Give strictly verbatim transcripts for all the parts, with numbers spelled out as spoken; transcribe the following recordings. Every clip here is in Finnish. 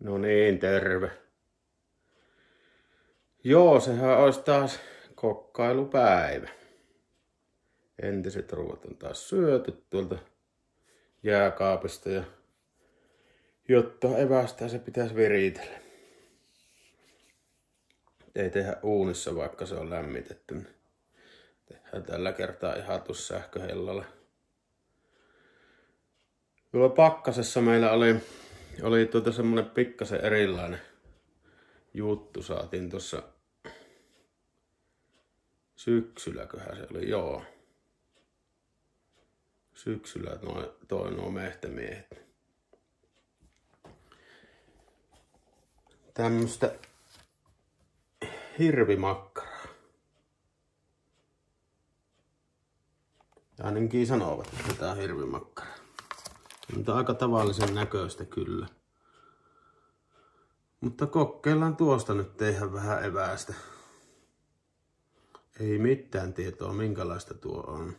No niin, terve. Joo, sehän olisi taas kokkailupäivä. Entiset ruuat on taas syöty tuolta jääkaapista ja jotta evästää se pitäisi viritellä. Ei tehdä uunissa, vaikka se on lämmitetty. Tehdään tällä kertaa ihan tuossa sähköhellalla. Tuolla pakkasessa meillä oli, oli tuota semmonen pikkasen erilainen juttu. Saatiin tuossa syksylläköhän se oli, joo. Syksyllä noi, toi nuo mehtämiehet. Tämmöstä hirvimakkaraa. Ainakin sanovat, että tää on hirvimakkaraa. Mutta aika tavallisen näköistä kyllä. Mutta kokeillaan tuosta nyt tehdä vähän eväästä. Ei mitään tietoa minkälaista tuo on.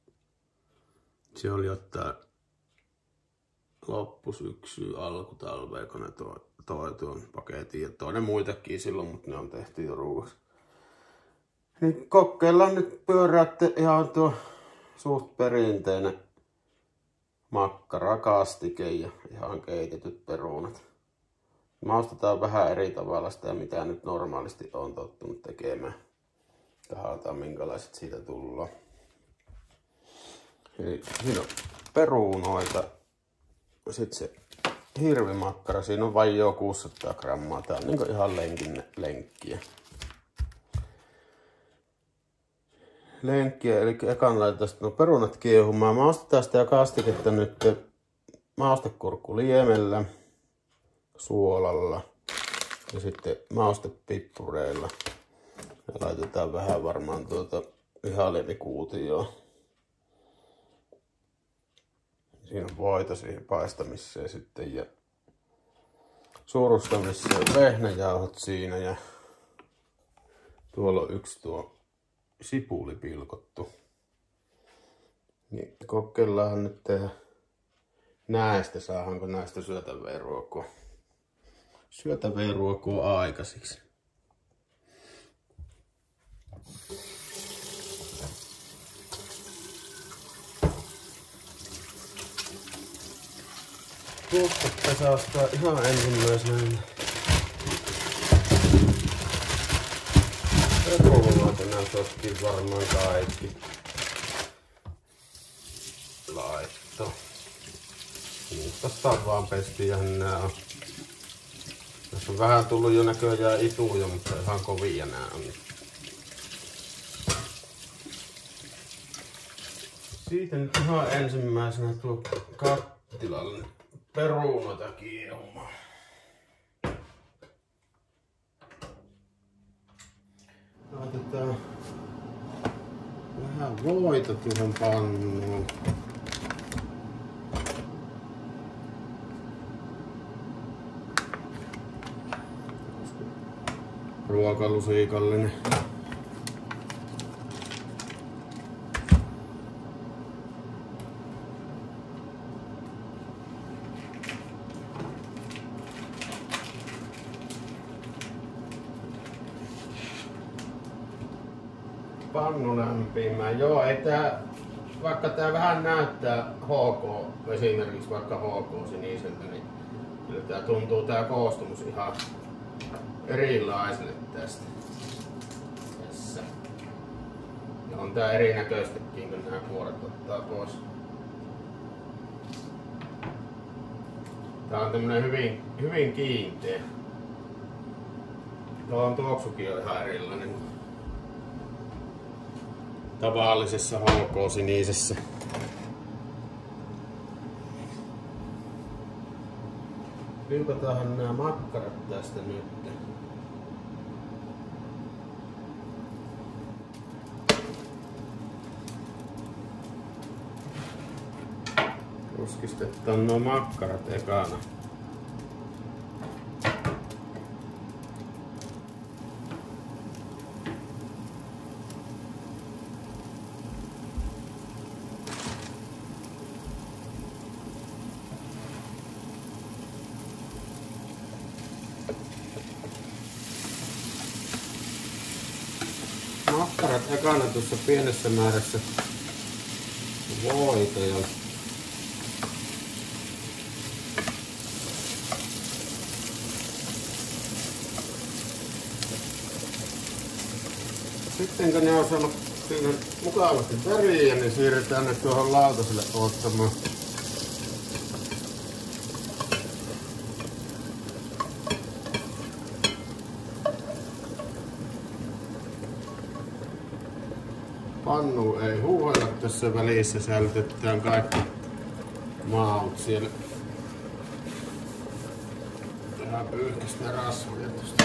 Se oli jotain loppusyksyä, alkutalvea, kun ne toi, toi tuon paketin. Ja toinen muitakin silloin, mutta ne on tehty jo ruuaksi. Niin kokeillaan nyt pyöräytte ihan tuo suht perinteinen makkarakastike ja ihan keitetyt perunat. Maustetaan vähän eri tavalla sitä, mitä nyt normaalisti on tottunut tekemään. Katsotaan minkälaiset siitä tullaan. Eli siinä on perunoita. Sitten se hirvimakkara. Siinä on vain jo kuusisataa grammaa. Tää on niinku ihan lenkin, lenkkiä. Lenkkiä, eli ekan laitetaan no perunat kiehumaan. Maustetaan sitä kastiketta nyt maustekurkkuliemellä, suolalla ja sitten maustepippureilla. Ja laitetaan vähän varmaan tuota vihalimikuutioon. Siinä on voita siihen paistamiseen sitten ja surustamiseen vehnäjauhot siinä ja tuolla on yksi tuo sipuli pilkottu. Niin kokeillaan nyt tehdä näistä, saadaanko näistä syötävää ruokoa. Syötävää ruokoa aikaisiksi. Tuosta pesastaa ihan ensimmäisenä perunoita, nää sotkin varmaan kaikki laitto. Niistä on vaan pestiähän nää on. Tässä on vähän tullut jo näköjään ituja, mutta ihan kovia nää on. Siitä nyt ihan ensimmäisenä tuo kattilalle perunoita kiehumaan. Laitetaan vähän voita tuohon pannuun. Ruokalusiikallinen. Pannu lämpimään. Joo, ei tää, vaikka tää vähän näyttää H K, esimerkiksi vaikka H K siniseltä, niin kyllä tää tuntuu tää koostumus ihan erilaiselle tästä. Tässä. Ja on tää erinäköistäkin, kun nämä kuoret ottaa pois. Tää on tämmönen hyvin, hyvin kiinteä. Tuo tuoksukin on ihan erilainen. Tavallisessa H K-sinisessä. Pilkotaanhan nämä makkarat tästä nyt. Ruskistetaan nuo makkarat ekana. makkarat ekana tuossa pienessä määrässä voita ja sitten kun ne on saanut siinä mukavasti väriä, niin siirretään ne tuohon lautaselle ottamaan. Pannu ei huuhella tässä välissä, säilytetään kaikki maut siellä. Tehdään pyyhkästä rasvoja tosta.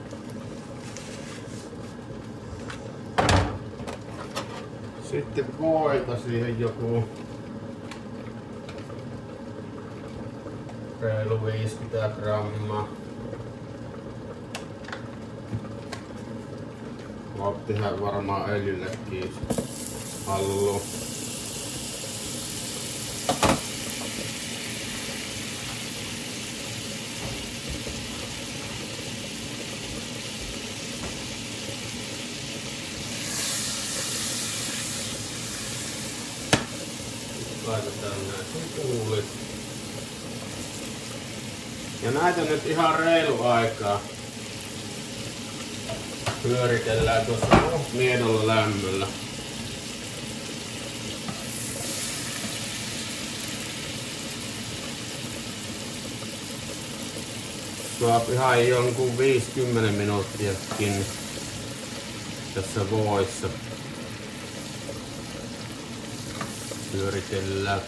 Sitten voita siihen joku reilu viisikymmentä grammaa. Voi tehdä varmaan öljyllekin hallu. Laitetaan nää sipulit. Ja näitä nyt ihan reilu aikaa pyöritellään tuossa miedolla lämmöllä. Saa ihan jonkun viisikymmentä minuuttiakin tässä voissa pyöritellään.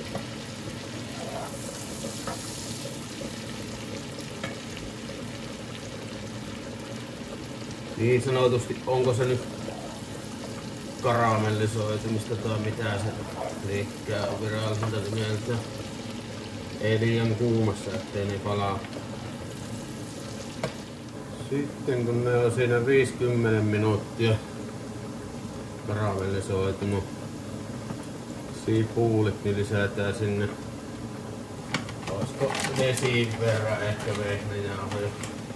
Niin sanotusti, onko se nyt karamellisoitumista tai mitä se liikkää on viralliselta nimeltä. Ei liian kuumassa, ettei ne palaa. Sitten kun ne on siinä viisikymmentä minuuttia karamellisoitunut sipulit, niin lisätään sinne, olisiko vesiin verran ehkä vehnäjauhoja.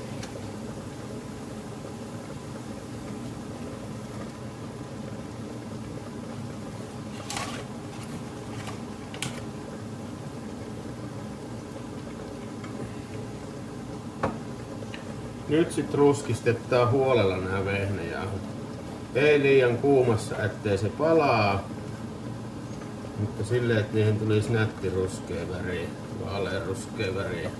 Nyt sit ruskistetaan huolella nämä vehnäjauhot. Ei liian kuumassa, ettei se palaa, mutta silleen, että niihin tulisi nätti ruskea väri, vaalean ruskea väri.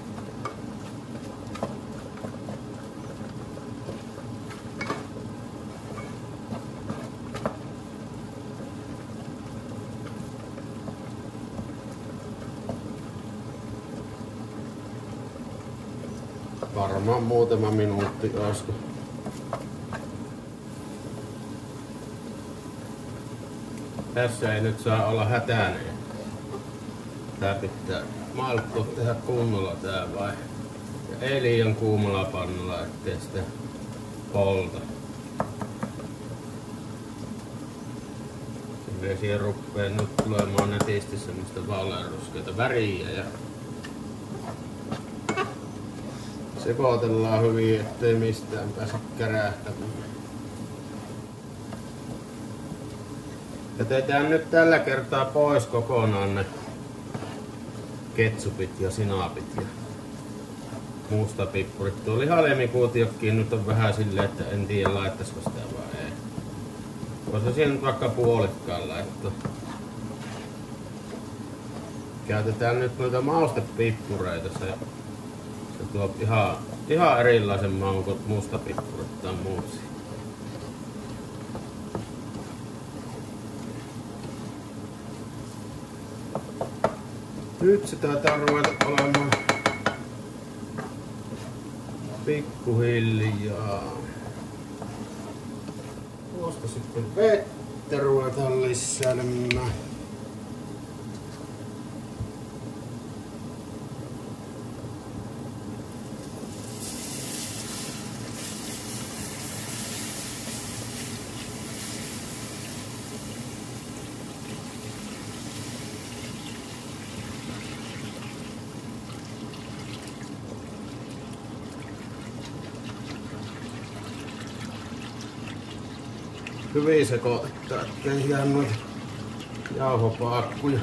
Varmaan muutama minuutti olisiko. Tässä ei nyt saa olla hätäinen. Tää pitää malttua tehdä kunnolla tää vai. Ja ei liian kuumalla pannulla, ettei sitä polta. Silleen siihen ruppee nyt tulemaan netisti semmoista vaaleanruskeita väriä ja sekoitellaan hyvin, ettei mistään pääse kärähtämään. Jätetään nyt tällä kertaa pois kokonaan ne ketsupit ja sinapit ja mustapippurit. Tuo lihalemikuutiokin nyt on vähän silleen, että en tiedä laittaisiko sitä vai ei. Voisi siihen nyt vaikka puolikkaan laittaa. Käytetään nyt noita maustepippureita. Se Se tuo ihan, ihan erilaisen maun kuin mustapippurit tai muut. Nyt se taitaa ruveta olemaan pikkuhiljaa. Tuosta sitten vettä ruvetaan lisäämään. hyvin sekoittaa, ettei jää noita jauhopakkuja.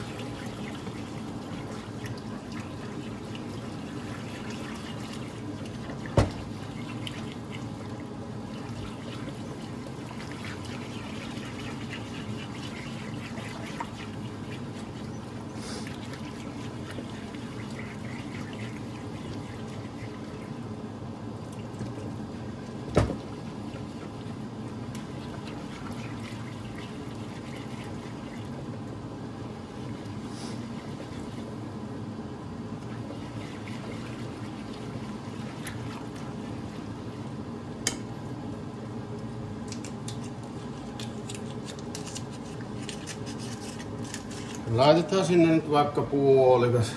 Laitetaan sinne nyt vaikka puolikas.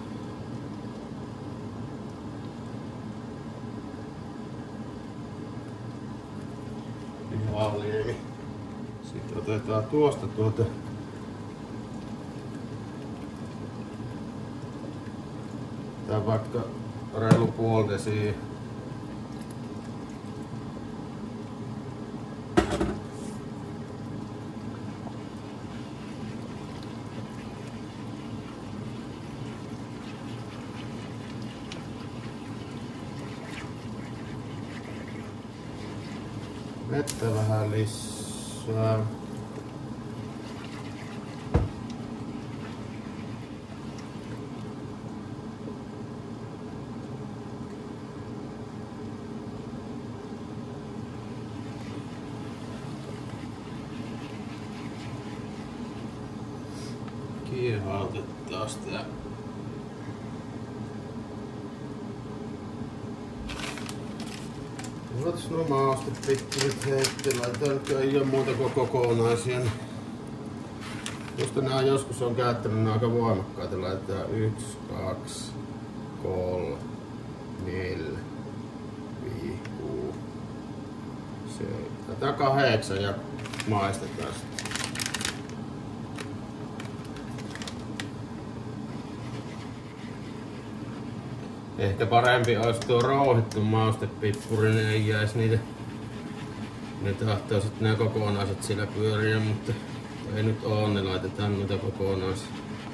Lihaaliemi. Sitten otetaan tuosta tuota tää vaikka reilu puoli desiä. Vettä vähän lisää. Kiehautetaan sitä. Otas nuo maustepippurit heitti, laitetaan nyt ei oo muuta kuin kokonaisia. Koska nää joskus on käyttänyt nää aika voimakkaita, laitetaan yksi, kaksi, kolme, neljä, viisi, kuusi, seitsemän. Tää kahdeksan ja maistetaan sitä. Ehkä parempi olisi tuo rouhittu maustepippuri, niin ei jäisi niitä. Ne tahtoo sit nää kokonaiset sillä pyöriä, mutta ei nyt oo, ne laitetaan noita kokonaisia.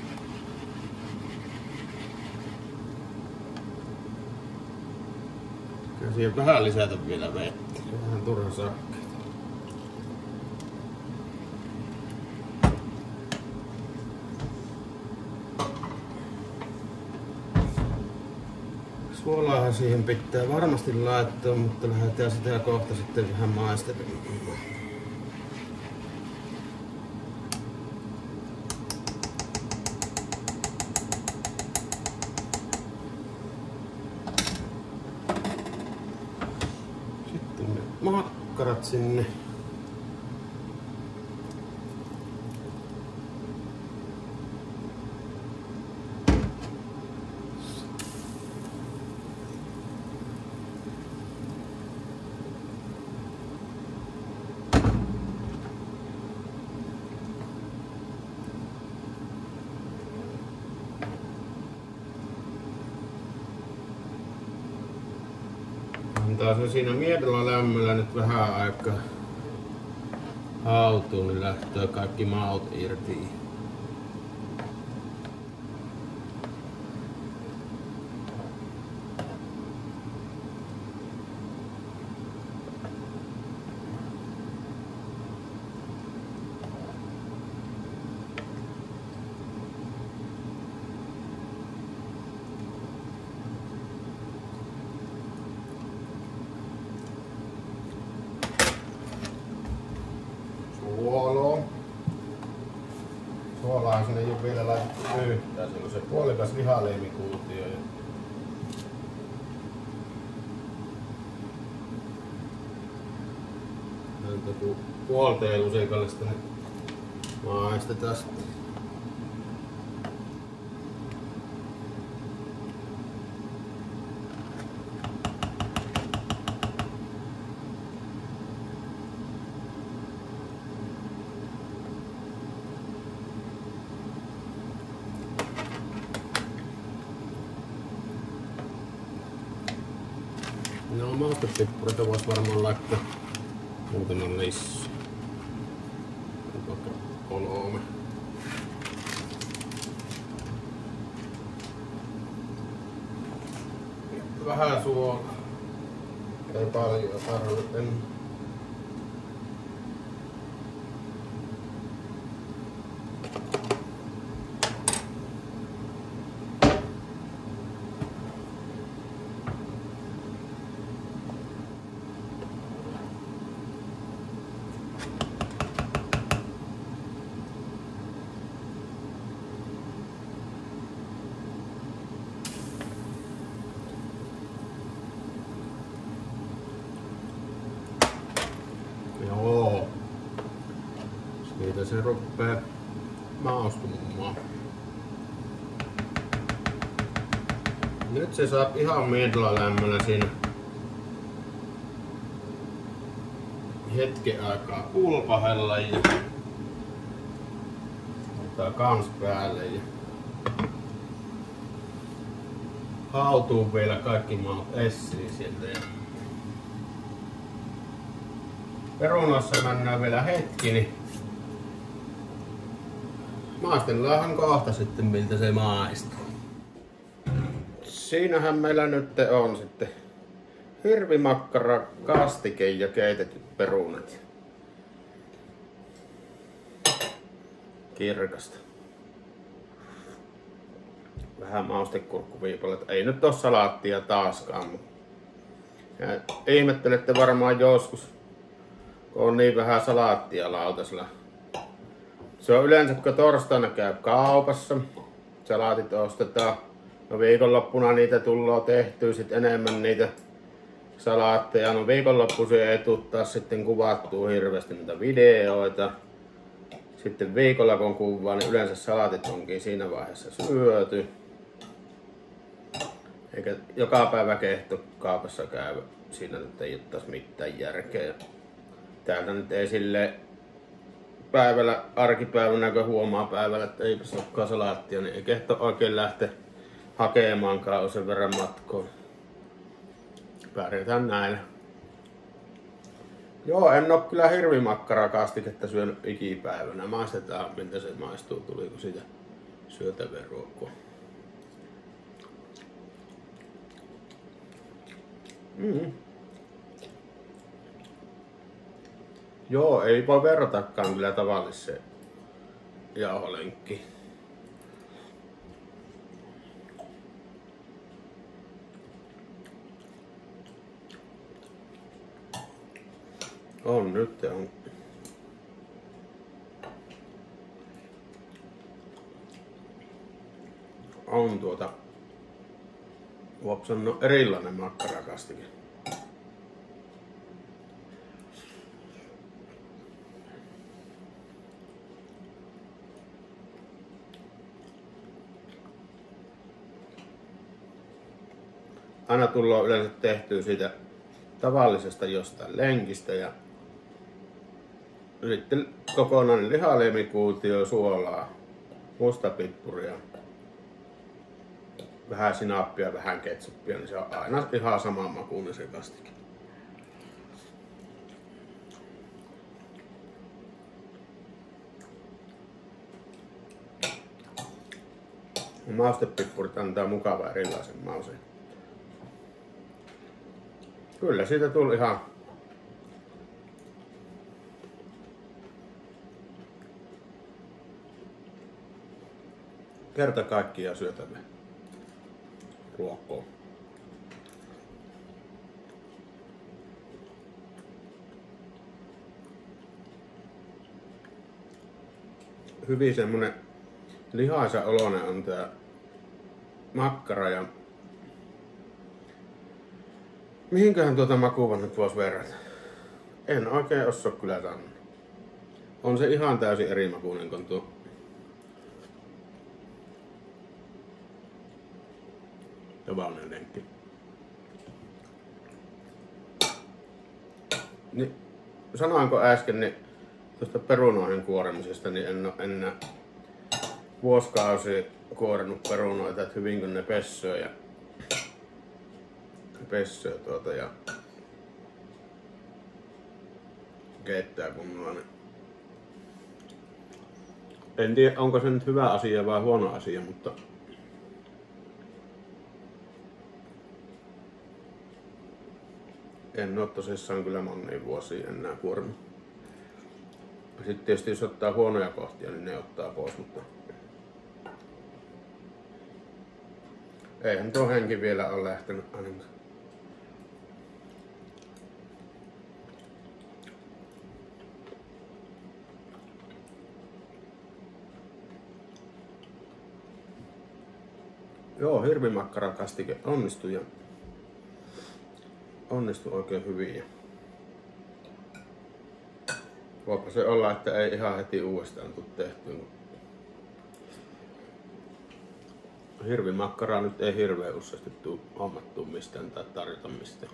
Kyllä siihen vähän lisätä vielä vettä. Vähän turha sakkeita. Suolaahan siihen pitää varmasti laittaa, mutta lähdetään sitä kohta sitten vähän maistelemaan. Sitten ne makkarat sinne. Antaa se siinä miedolla lämmöllä nyt vähän aikaa hautuu, niin lähtee kaikki maut irti. Suoloa. Suolaa sinne ei ole vielä laitettu yhtään. Siellä on se puolikas lihaleimikuutio. Näitä kun puolteen lusikalle sitä maistetaan sitten. No maustepippureita vois varmaan laittaa muutaman lisää. vaikka kolme. Vähän suolaa. Ei paljon tarvitse. Joo. Siitä se ruppee maustumaan. Nyt se saa ihan miedlalämmöllä siinä hetken aikaa pulpahella ja ottaa kans päälle ja hautuu vielä kaikki maut essiin sieltä. Ja perunoissa mennään vielä hetki, niin maistellaanhan kohta sitten miltä se maistuu. Siinähän meillä nyt on sitten hirvimakkara, kastike ja keitetyt perunat. Kirkasta. Vähän maustekurkkuviipaleita. Ei nyt oo salaattia taaskaan. Ja ihmettelette varmaan joskus, kun on niin vähän salaattia lautasella. Se on yleensä, kun torstaina käy kaupassa. Salaatit ostetaan. No viikonloppuna niitä tullaan tehtyä sit enemmän niitä salaatteja. No viikonloppuisin ei tuu taas sitten kuvattua hirveästi niitä videoita. Sitten viikolla kun kuvaa, niin yleensä salaatit onkin siinä vaiheessa syöty. Eikä joka päivä kehto kaupassa käy. Siinä nyt ei ole taas mitään järkeä. Täältä nyt ei silleen päivällä, arkipäivänä kun huomaa päivällä, että eipä olekaan salaattia, niin ei kehto oikein lähteä hakemaankaan sen verran matkoon. Pärjätään näillä. Joo, en oo kyllä hirvimakkarakastiketta syönyt ikipäivänä. Maistetaan miltä se maistuu, tuliko siitä syötävää ruokua. Mm. Joo, ei voi verratakaan kyllä tavalliseen jauholenkkiin. On nyt on. On tuota. Vops on erilainen makkarakastike. Aina tullaan yleensä tehtyä siitä tavallisesta jostain lenkistä ja sitten kokonainen lihaleimikuutio, suolaa, mustapippuria, vähän sinappia, vähän ketsuppia, niin se on aina ihan saman makuinen se kastike. Maustepippurit antaa mukavaa erilaisen mauseen. Kyllä siitä tuli ihan kerta kaikkiaan syötävä ruokkoa. Hyvin semmonen lihaisa oloinen on tää makkara ja mihinköhän tuota makua nyt voisi verrata? En oikein osaa kyllä sanoa. On se ihan täysin eri makuinen kuin tuo tavallinen lenkki. Niin, sanoinko äsken niin tuosta perunoiden kuoremisesta, niin en ole enää vuosikausia kuorenut perunoita, että hyvin kun ne pessöö ja pessöö tuota ja keittää kunnolla, niin En tiedä onko se nyt hyvä asia vai huono asia, mutta en oo tosissaan kyllä moniin vuosiin enää kuorma. Sitten tietysti jos ottaa huonoja kohtia, niin ne ottaa pois, mutta eihän tuo henki vielä ole lähtenyt ainakaan. Joo, hirvimakkarakastike onnistui ja onnistui oikein hyvin. Ja voipa se olla, että ei ihan heti uudestaan tule tehtyä. Hirvimakkaraa nyt ei hirveän useasti tule hommattua mistään tai tarjota mistään.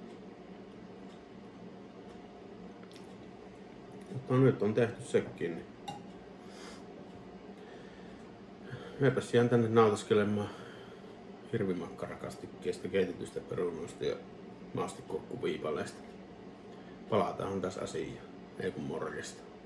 Mutta nyt on tehty sekin. Niin meipäs jään tänne nautiskelemaan hirvimakkarakastikkeesta, keitetystä perunoista ja maastikkokuviipaleista. Palataan tässä asiaan. Ei kun morjesta.